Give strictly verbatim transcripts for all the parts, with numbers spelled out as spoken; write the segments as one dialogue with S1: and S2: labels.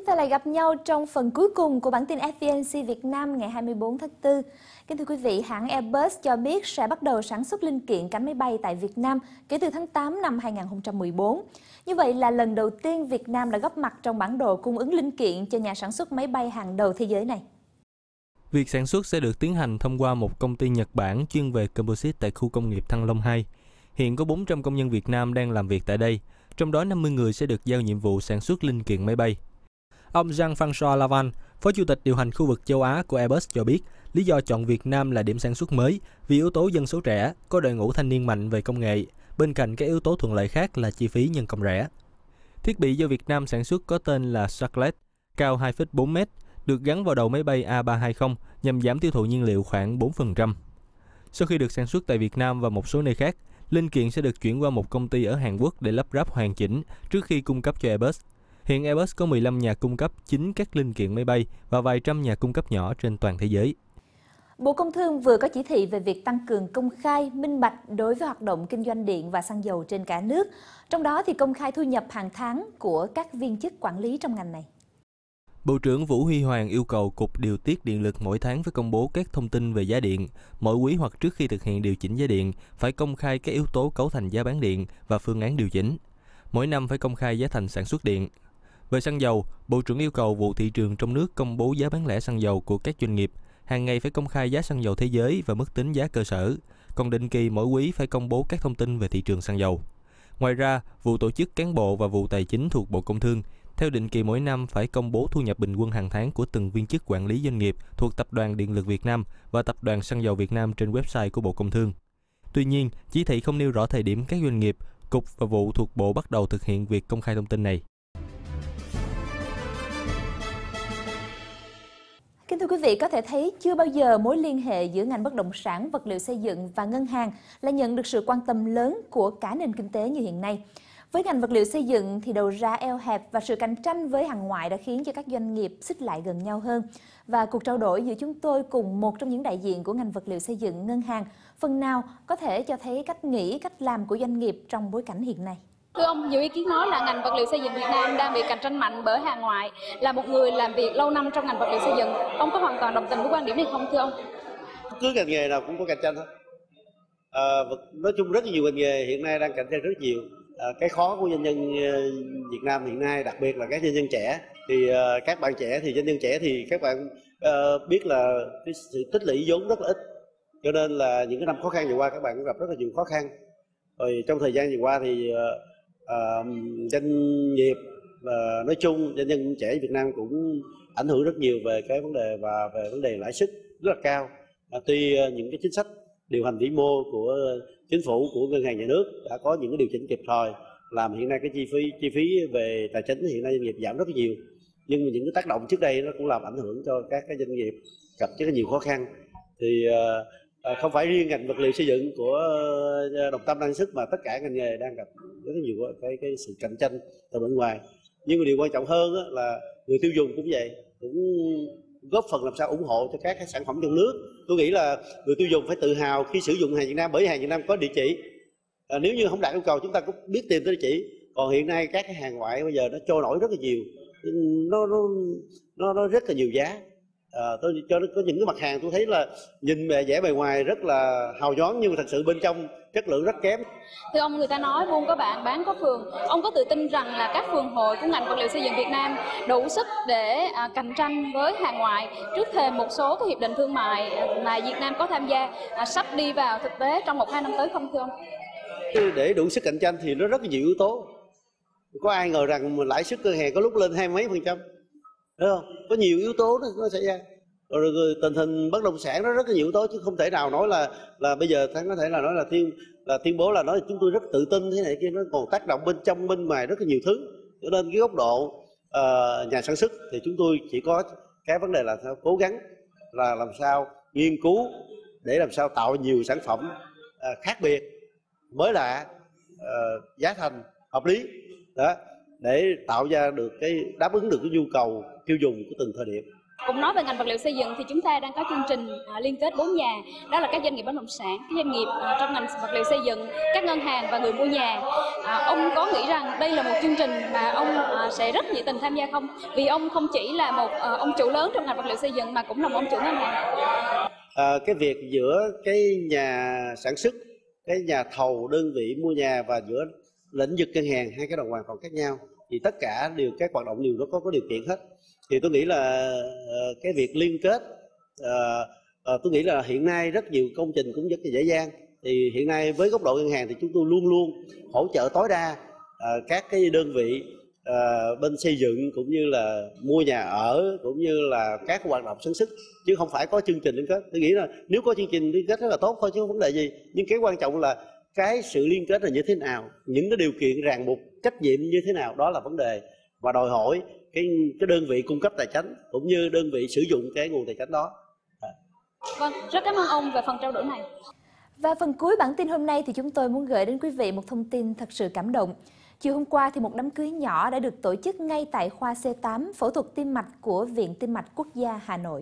S1: ta lại gặp nhau trong phần cuối cùng của bản tin ép vê en xê Việt Nam ngày hai mươi tư tháng tư. Kính thưa quý vị, hãng Airbus cho biết sẽ bắt đầu sản xuất linh kiện cánh máy bay tại Việt Nam kể từ tháng tám năm hai nghìn không trăm mười bốn. Như vậy là lần đầu tiên Việt Nam đã góp mặt trong bản đồ cung ứng linh kiện cho nhà sản xuất máy bay hàng đầu thế giới này.
S2: Việc sản xuất sẽ được tiến hành thông qua một công ty Nhật Bản chuyên về composite tại khu công nghiệp Thăng Long hai. Hiện có bốn trăm công nhân Việt Nam đang làm việc tại đây, trong đó năm mươi người sẽ được giao nhiệm vụ sản xuất linh kiện máy bay. Ông Jean-François Lavan, Phó Chủ tịch điều hành khu vực châu Á của Airbus cho biết, lý do chọn Việt Nam là điểm sản xuất mới vì yếu tố dân số trẻ, có đội ngũ thanh niên mạnh về công nghệ, bên cạnh các yếu tố thuận lợi khác là chi phí nhân công rẻ. Thiết bị do Việt Nam sản xuất có tên là Scarlett, cao hai phẩy bốn mét, được gắn vào đầu máy bay A ba hai không nhằm giảm tiêu thụ nhiên liệu khoảng bốn phần trăm. Sau khi được sản xuất tại Việt Nam và một số nơi khác, linh kiện sẽ được chuyển qua một công ty ở Hàn Quốc để lắp ráp hoàn chỉnh trước khi cung cấp cho Airbus. Hiện Airbus có mười lăm nhà cung cấp chính các linh kiện máy bay và vài trăm nhà cung cấp nhỏ trên toàn thế giới.
S1: Bộ Công Thương vừa có chỉ thị về việc tăng cường công khai, minh bạch đối với hoạt động kinh doanh điện và xăng dầu trên cả nước. Trong đó thì công khai thu nhập hàng tháng của các viên chức quản lý trong ngành này.
S2: Bộ trưởng Vũ Huy Hoàng yêu cầu Cục Điều tiết Điện lực mỗi tháng phải công bố các thông tin về giá điện. Mỗi quý hoặc trước khi thực hiện điều chỉnh giá điện, phải công khai các yếu tố cấu thành giá bán điện và phương án điều chỉnh. Mỗi năm phải công khai giá thành sản xuất điện. Về xăng dầu, Bộ trưởng yêu cầu vụ thị trường trong nước công bố giá bán lẻ xăng dầu của các doanh nghiệp. Hàng ngày phải công khai giá xăng dầu thế giới và mức tính giá cơ sở. Còn định kỳ mỗi quý phải công bố các thông tin về thị trường xăng dầu. Ngoài ra, vụ tổ chức cán bộ và vụ tài chính thuộc Bộ Công Thương theo định kỳ mỗi năm phải công bố thu nhập bình quân hàng tháng của từng viên chức quản lý doanh nghiệp thuộc Tập đoàn Điện lực Việt Nam và Tập đoàn Xăng dầu Việt Nam trên website của Bộ Công Thương. Tuy nhiên, chỉ thị không nêu rõ thời điểm các doanh nghiệp, cục và vụ thuộc Bộ bắt đầu thực hiện việc công khai thông tin này.
S1: Kính thưa quý vị, có thể thấy chưa bao giờ mối liên hệ giữa ngành bất động sản, vật liệu xây dựng và ngân hàng lại nhận được sự quan tâm lớn của cả nền kinh tế như hiện nay. Với ngành vật liệu xây dựng thì đầu ra eo hẹp và sự cạnh tranh với hàng ngoại đã khiến cho các doanh nghiệp xích lại gần nhau hơn. Và cuộc trao đổi giữa chúng tôi cùng một trong những đại diện của ngành vật liệu xây dựng, ngân hàng, phần nào có thể cho thấy cách nghĩ, cách làm của doanh nghiệp trong bối cảnh hiện nay.
S3: Thưa ông, nhiều ý kiến nói là ngành vật liệu xây dựng Việt Nam đang bị cạnh tranh mạnh bởi hàng ngoại. Là một người làm việc lâu năm trong ngành vật liệu xây dựng, ông có hoàn toàn đồng tình với quan điểm này không thưa ông?
S4: Cứ ngành nghề nào cũng có cạnh tranh hết. À, nói chung rất nhiều ngành nghề hiện nay đang cạnh tranh rất nhiều. À, cái khó của doanh nhân Việt Nam hiện nay, đặc biệt là các doanh nhân trẻ, thì uh, các bạn trẻ thì doanh nhân trẻ thì các bạn uh, biết là cái sự tích lũy vốn rất là ít, cho nên là những cái năm khó khăn vừa qua các bạn cũng gặp rất là nhiều khó khăn. Rồi trong thời gian vừa qua thì uh, uh, doanh nghiệp uh, nói chung, doanh nhân trẻ Việt Nam cũng ảnh hưởng rất nhiều về cái vấn đề và về vấn đề lãi suất rất là cao. Uh, tuy uh, những cái chính sách điều hành vĩ mô của chính phủ, của ngân hàng nhà nước đã có những cái điều chỉnh kịp thời, làm hiện nay cái chi phí chi phí về tài chính hiện nay doanh nghiệp giảm rất nhiều, nhưng mà những cái tác động trước đây nó cũng làm ảnh hưởng cho các cái doanh nghiệp gặp rất là nhiều khó khăn. Thì uh, không phải riêng ngành vật liệu xây dựng của Đồng Tâm Năng Sức mà tất cả ngành nghề đang gặp rất là nhiều cái cái sự cạnh tranh từ bên ngoài. Nhưng mà điều quan trọng hơn là người tiêu dùng cũng vậy, cũng góp phần làm sao ủng hộ cho các cái sản phẩm trong nước. Tôi nghĩ là người tiêu dùng phải tự hào khi sử dụng hàng Việt Nam, bởi hàng Việt Nam có địa chỉ. À, nếu như không đạt yêu cầu chúng ta cũng biết tìm tới địa chỉ. Còn hiện nay các cái hàng ngoại bây giờ nó trôi nổi rất là nhiều, nó nó nó, nó rất là nhiều giá. À, tôi cho nó có những cái mặt hàng tôi thấy là nhìn bề vẻ bề ngoài rất là hào nhoáng nhưng mà thật sự bên trong chất lượng rất kém.
S3: Thưa ông, người ta nói buôn có bạn, bán có phường. Ông có tự tin rằng là các phường hội của ngành vật liệu xây dựng Việt Nam đủ sức để à, cạnh tranh với hàng ngoại trước thềm một số cái hiệp định thương mại mà Việt Nam có tham gia à, sắp đi vào thực tế trong một hai năm tới không thưa ông?
S4: Để đủ sức cạnh tranh thì nó rất là nhiều yếu tố. Có ai ngờ rằng lãi suất ngân hàng có lúc lên hai mấy phần trăm, đúng không? Có nhiều yếu tố nó, nó xảy ra. Rồi, rồi tình hình bất động sản nó rất là nhiều yếu tố, chứ không thể nào nói là là bây giờ thắng có thể là nói là tuyên là tuyên bố là nói chúng tôi rất tự tin thế này kia, nó còn tác động bên trong bên ngoài rất là nhiều thứ. Cho nên cái góc độ uh, nhà sản xuất thì chúng tôi chỉ có cái vấn đề là sao cố gắng là làm sao nghiên cứu để làm sao tạo nhiều sản phẩm uh, khác biệt, mới lạ, uh, giá thành hợp lý đó, để tạo ra được cái đáp ứng được cái nhu cầu tiêu dùng của từng thời điểm.
S3: Cũng nói về ngành vật liệu xây dựng thì chúng ta đang có chương trình à, liên kết bốn nhà, đó là các doanh nghiệp bất động sản, các doanh nghiệp à, trong ngành vật liệu xây dựng, các ngân hàng và người mua nhà. À, ông có nghĩ rằng đây là một chương trình mà ông à, sẽ rất nhiệt tình tham gia không? Vì ông không chỉ là một à, ông chủ lớn trong ngành vật liệu xây dựng mà cũng là một ông chủ ngân hàng.
S4: À, cái việc giữa cái nhà sản xuất, cái nhà thầu, đơn vị mua nhà và giữa lĩnh vực ngân hàng, hai cái đồng hoàn toàn khác nhau, thì tất cả đều các hoạt động đều nó có có điều kiện hết. Thì tôi nghĩ là uh, cái việc liên kết, uh, uh, tôi nghĩ là hiện nay rất nhiều công trình cũng rất là dễ dàng. Thì hiện nay với góc độ ngân hàng thì chúng tôi luôn luôn hỗ trợ tối đa uh, các cái đơn vị uh, bên xây dựng cũng như là mua nhà ở cũng như là các hoạt động sản xuất, chứ không phải có chương trình liên kết. Tôi nghĩ là nếu có chương trình liên kết rất là tốt thôi chứ không vấn đề gì. Nhưng cái quan trọng là cái sự liên kết là như thế nào, những cái điều kiện ràng buộc, trách nhiệm như thế nào, đó là vấn đề và đòi hỏi cái cái đơn vị cung cấp tài chính cũng như đơn vị sử dụng cái nguồn tài chính đó.
S3: Vâng, rất cảm ơn ông về phần trao đổi này.
S1: Và phần cuối bản tin hôm nay thì chúng tôi muốn gửi đến quý vị một thông tin thật sự cảm động. Chiều hôm qua thì một đám cưới nhỏ đã được tổ chức ngay tại khoa C tám phẫu thuật tim mạch của Viện Tim mạch Quốc gia Hà Nội.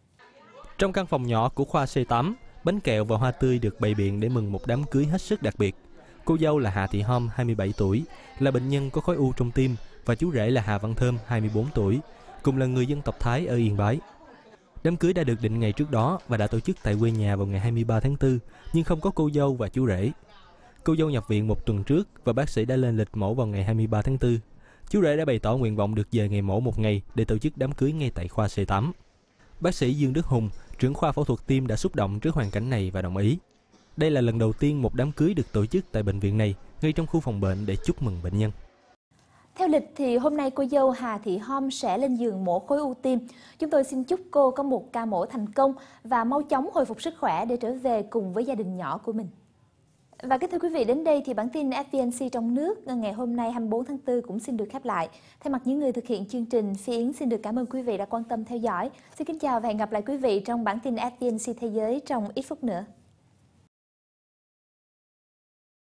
S2: Trong căn phòng nhỏ của khoa C tám, bánh kẹo và hoa tươi được bày biện để mừng một đám cưới hết sức đặc biệt. Cô dâu là Hà Thị Hom, hai mươi bảy tuổi, là bệnh nhân có khối u trong tim, và chú rể là Hà Văn Thơm, hai mươi bốn tuổi, cùng là người dân tộc Thái ở Yên Bái. Đám cưới đã được định ngày trước đó và đã tổ chức tại quê nhà vào ngày hai mươi ba tháng tư, nhưng không có cô dâu và chú rể. Cô dâu nhập viện một tuần trước và bác sĩ đã lên lịch mổ vào ngày hai mươi ba tháng tư. Chú rể đã bày tỏ nguyện vọng được về ngày mổ một ngày để tổ chức đám cưới ngay tại khoa C tám. Bác sĩ Dương Đức Hùng, trưởng khoa phẫu thuật tim đã xúc động trước hoàn cảnh này và đồng ý. Đây là lần đầu tiên một đám cưới được tổ chức tại bệnh viện này, ngay trong khu phòng bệnh để chúc mừng bệnh nhân.
S1: Theo lịch thì hôm nay cô dâu Hà Thị Hom sẽ lên giường mổ khối u tim. Chúng tôi xin chúc cô có một ca mổ thành công và mau chóng hồi phục sức khỏe để trở về cùng với gia đình nhỏ của mình. Và kính thưa quý vị, đến đây thì bản tin ép pê en xê trong nước ngày hôm nay hai mươi bốn tháng tư cũng xin được khép lại. Thay mặt những người thực hiện chương trình, Phi Yến xin được cảm ơn quý vị đã quan tâm theo dõi. Xin kính chào và hẹn gặp lại quý vị trong bản tin ép pê en xê Thế giới trong ít phút nữa.